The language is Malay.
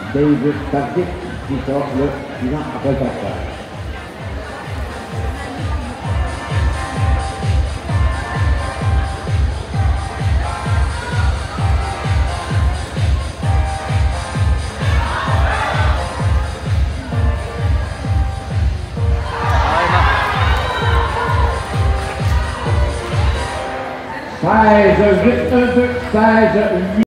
David Target qui sort le suivant après le passage. Size 8, 16, 8.